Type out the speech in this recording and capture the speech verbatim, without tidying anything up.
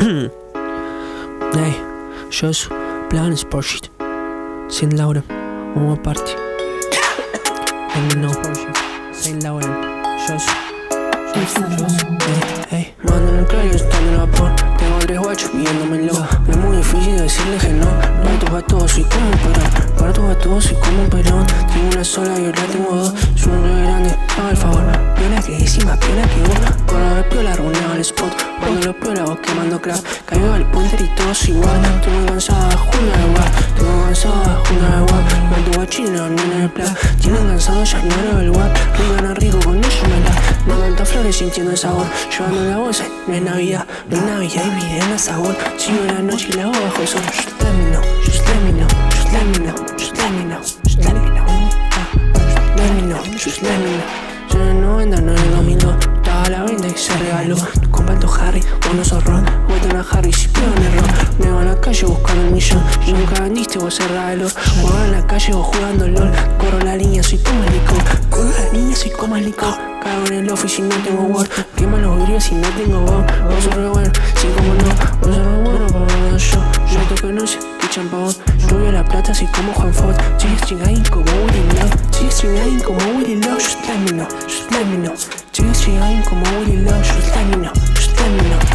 Nej, Shoes, plannen Sportsheet. Saint Laurent, uma parte. Let me know. Saint Laurent, Shoes. Hey, hey. Mando en el cráneo, estando en vapor. Tengo tres guachos viéndomelo. No es muy difícil decirle que no. Para tus gatos soy como un perón. Para tus gatos soy como un perón. Tengo una sola y ahora tengo dos. Soy un re grande, haga el favor. Piola que decís más piola que vos. Cuando de piola arruinaba el spot. Cuando lo piola vos quemando crap. Caigo al puente y todos igual. Tengo cansada, juna de guap. Tengo cansada, juna de guap. Con tu guachino, no en el plan. Tienen cansado, ya no era el guap. Rico no rico, con ellos me la. No canta flores sintiendo el sabor. Llevando la bolsa, no es Navidad. No es Navidad y vida en el sabor. Sigo la noche y la hago bajo el sol. Just let me know, just let me know, just let me know, just let me know, just let me know, just let me know, just let me know. Yo en el noventa, no en el dos mil dos. Estaba a la venta y se regaló. Tu compa tu Harry, vos no sos Ron. Vuelta a Harry si pego en el ron. Me van a la calle buscando el millón. Y nunca vendiste, vos cerralo. Juego en la calle, vos jugando LOL. Corro la línea, soy como el licor. Corro la línea, soy como el licor. Cago en el office y no tengo Word. Quema los vidrios y no tengo bomb. Vos sos re bueno, sí como no. Vos sos re bueno, pero no yo. Yo te conoce, que champón. Rubio la plata, así como Juan Ford. Sigues chingadín como Willy Love. Sigues chingadín como Willy Love. Just let me know, just let me know. Sigues chingadín como Willy Love. Just let me know, just let me know.